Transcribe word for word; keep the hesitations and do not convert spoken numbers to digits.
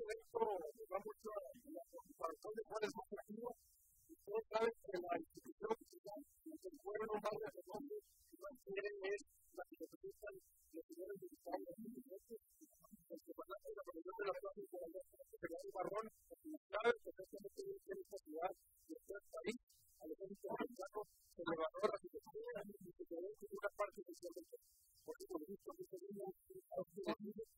esto nos da mucho a la comparación de cuál es más activo. Ustedes saben que la institución que el pueblo no vaya de nombre, lo que quiere es la que representan los señores militares, los que van a hacer la protección de la plaza y la Secretaría Barrón, como saben, perfectamente bien que en esta ciudad y en este país, al ejército mexicano, se le valora la situación y se quedó en una parte especialmente. Por eso, lo visto, que se viene a los ciudadanos,